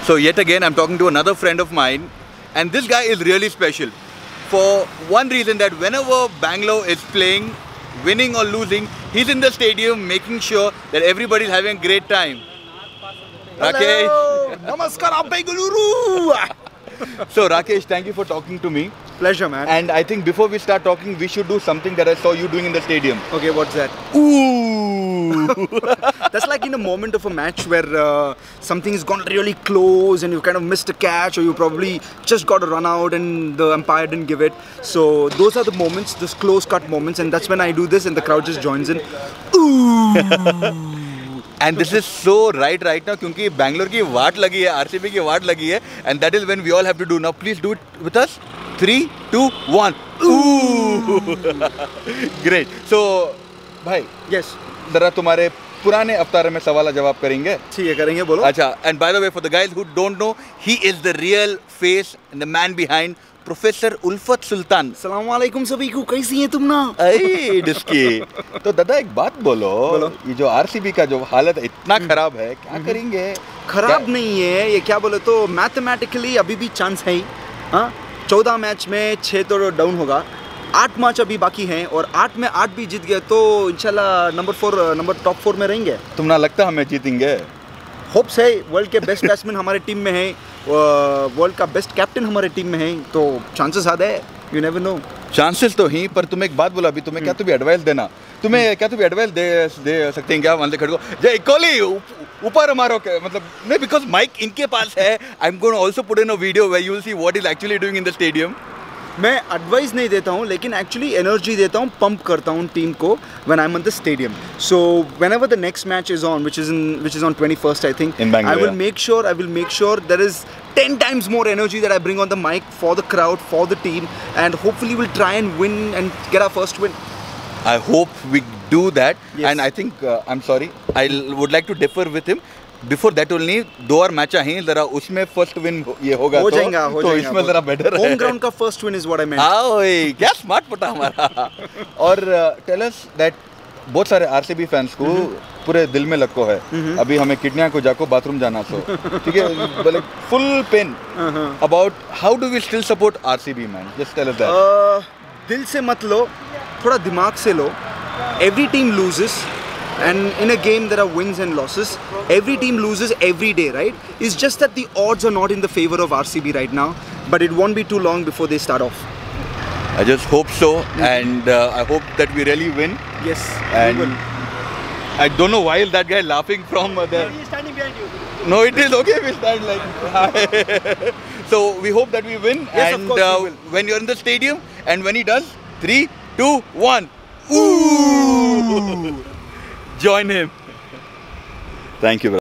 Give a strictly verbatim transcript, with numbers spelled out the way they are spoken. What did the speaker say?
So yet again, I'm talking to another friend of mine, and this guy is really special. For one reason, that whenever Bangalore is playing, winning or losing, he's in the stadium making sure that everybody's having a great time. Rakesh. Namaskar, Bengaluru. So Rakesh, thank you for talking to me. Pleasure, man. And I think before we start talking, we should do something that I saw you doing in the stadium. Okay, what's that? Ooh! That's like in a moment of a match where uh, something is gone really close and you kind of missed a catch, or you probably just got a run out and the umpire didn't give it. So those are the moments, those close cut moments, and that's when I do this and the crowd just joins in. Ooh! And this is so right right now, क्योंकि Bangalore की वाट लगी है, R C B की वाट लगी है, and that is when we all have to do. Now please do it with us. Three, two, one. Ooh! Great. So, भाई. Yes. जरा तुम्हारे पुराने अवतार में सवाल जवाब करेंगे. ठीक है, करेंगे, बोलो. अच्छा. And by the way, for the guys who don't know, he is the real face and the man behind professor Ulfat Sultan. अस्सलामुअलैकुम सभी को, कैसी हैं तुम ना? अरे डिस्की. तो दादा एक बात बोलो, बोलो. ये जो आरसीबी का जो हालत इतना खराब है, क्या करेंगे? खराब क्या? नहीं है ये, क्या बोले तो मैथमेटिकली अभी भी चांस है ही. हाँ, चौदह मैच में छः तो डाउन होगा, आठ मैच अभी बाकी हैं, और आठ में आठ भी जीत गए तो इंशाल्लाह number four number top four में रहेंगे. तुम ना लगता हमें जीतेंगे? होप्स है. वर्ल्ड के बेस्ट बैट्समैन हमारे टीम में है, वर्ल्ड का बेस्ट कैप्टन हमारे टीम में है, तो चांसेस आते हैं. You never know. चांसेस तो ही, पर तुम्हें एक बात बोला अभी, तुम्हें क्या तुम्हें एडवाइस देना, तुम्हें क्या तुम्हें एडवाइस दे दे सकते हैं क्या? मान ले खड़को जय कोहली ऊपर मारो, मतलब नहीं, बिकॉज माइक इनके पास है. I am going also put in a video where you will see what is actually doing in the stadium. मैं एडवाइस नहीं देता हूँ, लेकिन एक्चुअली एनर्जी देता हूँ, पंप करता हूँ टीम को when I am in the stadium. So whenever the next match is on, which is in which is on twenty-first, I think, I will make sure I will make sure there is ten times more energy that I bring on the mic for the crowd, for the team, and hopefully we'll try and win and get our first win. I hope we do that. Yes. And I think uh, I'm sorry, I would like to differ with him. Before that only, दो और match हैं, जरा उसमें first win ये होगा हो तो, जाएगा, हो तो जाएगा, इसमें जरा बेटर है. होम ग्राउंड का first win is what I meant. आओ क्या स्मार्ट पटा हमारा. और टेल अस दैट बहुत सारे आरसीबी फैंस को पूरे दिल में लको है, अभी हमें किडनिया को जाको बाथरूम जाना, सो ठीक है, मतलब full pain about how do we still support RCB man. Just tell us that. दिल से मत लो, थोड़ा दिमाग से लो. Every team loses, and in a game there are wins and losses. Every team loses every day, right? It's just that the odds are not in the favor of R C B right now, but it won't be too long before they start off. I just hope so. Mm-hmm. And uh, I hope that we really win. Yes, and we will. I don't know why is that guy laughing from uh, there. He is standing behind you. No, it is okay, we'll stand like so we hope that we win. Yes, and of course uh, we will. When you're in the stadium and when he does, three, two, one. Ooh! Join him. Thank you, brother.